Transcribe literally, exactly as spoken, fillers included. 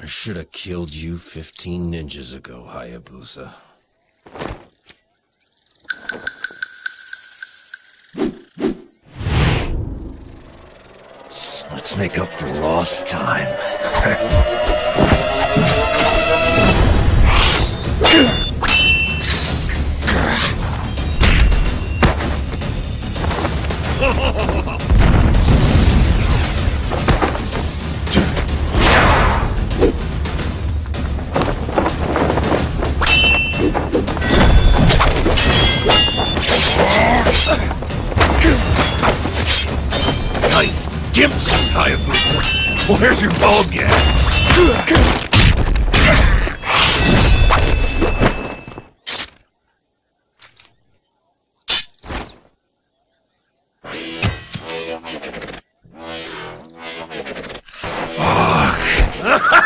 I should have killed you fifteen ninjas ago, Hayabusa. Let's make up for lost time. Nice gimp suit, Hayabusa. Where's your ball gag? Fuck.